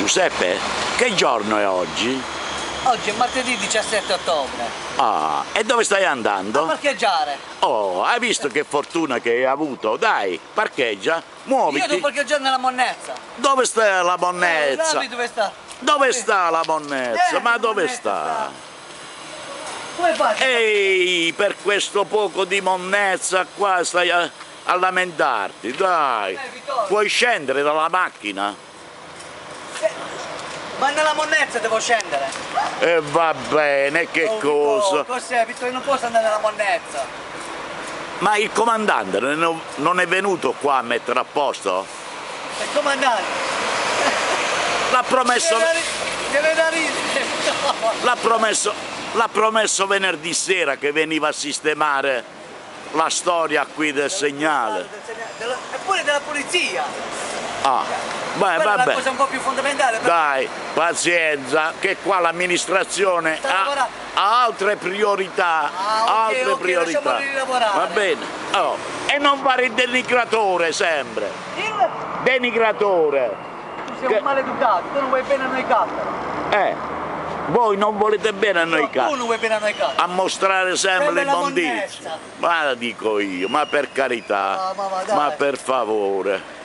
Giuseppe, che giorno è oggi? Oggi è martedì 17 ottobre. Ah, e dove stai andando? A parcheggiare. Oh, hai visto che fortuna che hai avuto? Dai, parcheggia, muoviti. Io devo parcheggiare nella monnezza. Dove sta la monnezza? Là, dove sta? Dove sta la monnezza? Ma la dove monnezza sta? Come fai? Ehi, per questo poco di monnezza qua stai a lamentarti, dai. Vittorio. Puoi scendere dalla macchina? Ma nella monnezza devo scendere. E va bene, che cosa? Cos'è, Vittorio? Non posso andare nella monnezza. Ma il comandante non è venuto qua a mettere a posto? Il comandante. L'ha promesso... Deve da ridere. L'ha promesso venerdì sera che veniva a sistemare la storia qui del segnale. E pure della polizia. Ah, beh, Quella è la vabbè. cosa un po' più fondamentale. Dai, pazienza, che qua l'amministrazione ha altre priorità. Altre priorità. Lasciamoli lavorare. Va bene. Oh, e non fare il denigratore sempre. Denigratore. Tu sei un maleducato, tu non vuoi bene a noi cattaro. Voi non volete bene a noi Tu non vuoi bene a noi cattaro. a mostrare sempre Sempre la l'immondizia. monnezza. Ma dico io, ma per carità, ma ma dai. per favore.